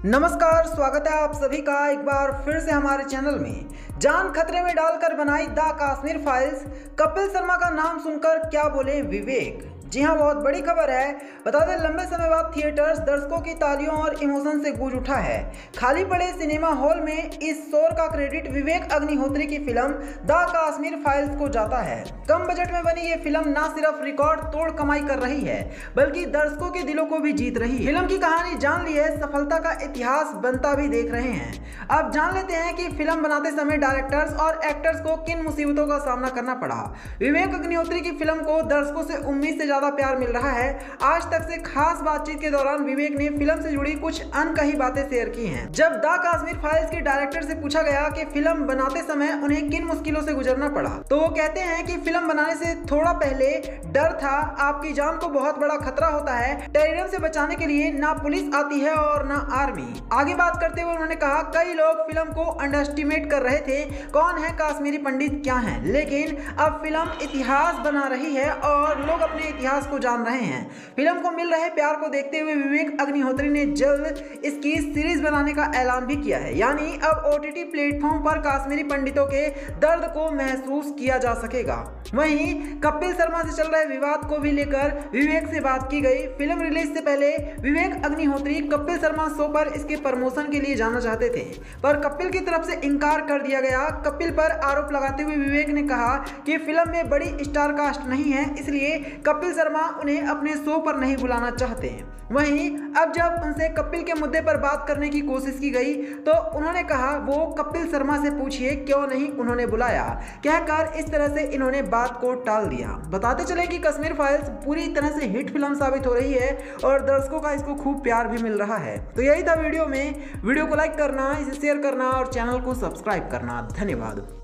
नमस्कार, स्वागत है आप सभी का एक बार फिर से हमारे चैनल में। जान खतरे में डालकर बनाई द कश्मीर फाइल्स, कपिल शर्मा का नाम सुनकर क्या बोले विवेक। जी हाँ, बहुत बड़ी खबर है। बता दें, लंबे समय बाद थिएटर्स दर्शकों की तालियों और इमोशन से गूंज उठा है। खाली पड़े सिनेमा हॉल में इस शोर का क्रेडिट विवेक अग्निहोत्री की फिल्म द कश्मीर फाइल्स को जाता है। कम बजट में बनी ये फिल्म न सिर्फ रिकॉर्ड तोड़ कमाई कर रही है, बल्कि दर्शकों के दिलों को भी जीत रही है। फिल्म की कहानी जान ली है, सफलता का इतिहास बनता भी देख रहे हैं। अब जान लेते हैं कि फिल्म बनाते समय डायरेक्टर्स और एक्टर्स को किन मुसीबतों का सामना करना पड़ा। विवेक अग्निहोत्री की फिल्म को दर्शकों से उम्मीद से प्यार मिल रहा है। आज तक से खास बातचीत के दौरान विवेक ने फिल्म से जुड़ी कुछ अनकही बातें शेयर की हैं। जब द कश्मीर फाइल्स के डायरेक्टर से पूछा गया कि फिल्म बनाते समय उन्हें किन मुश्किलों से गुजरना पड़ा, तो वो कहते हैं कि फिल्म बनाने से थोड़ा पहले डर था। आपकी जान को बहुत बड़ा खतरा होता है। टेररिज्म से बचाने के लिए ना पुलिस आती है और ना आर्मी। आगे बात करते हुए उन्होंने कहा, कई लोग फिल्म को अंडरएस्टिमेट कर रहे थे, कौन है कश्मीरी पंडित क्या है, लेकिन अब फिल्म इतिहास बना रही है और लोग अपने इतिहास को जान रहे हैं। फिल्म को मिल रहे प्यार को देखते हुए विवेक अग्निहोत्री ने जल्द इसकी सीरीज बनाने का ऐलान भी किया है। यानी अब ओटीटी प्लेटफॉर्म पर कश्मीरी पंडितों के दर्द को महसूस किया जा सकेगा। वहीं कपिल शर्मा से चल रहे विवाद को भी लेकर विवेक से बात की गई। फिल्म रिलीज से पहले विवेक अग्निहोत्री कपिल शर्मा शो पर इसके प्रमोशन के लिए जाना चाहते थे, पर कपिल की तरफ से इनकार कर दिया गया। कपिल पर आरोप लगाते हुए विवेक ने कहा कि फिल्म में बड़ी स्टार कास्ट नहीं है, इसलिए कपिल शर्मा उन्हें अपने शो पर नहीं बुलाना चाहते हैं। वहीं अब जब उनसे कपिल के मुद्दे पर बात करने की कोशिश की गई तो उन्होंने कहा वो कपिल शर्मा से पूछिए क्यों नहीं उन्होंने बुलाया, कहकर इस तरह से इन्होंने बात को टाल दिया। बताते चले कि कश्मीर फाइल्स पूरी तरह से हिट फिल्म साबित हो रही है और दर्शकों का इसको खूब प्यार भी मिल रहा है। तो यही था वीडियो में। वीडियो को लाइक करना, इसे शेयर करना और चैनल को सब्सक्राइब करना। धन्यवाद।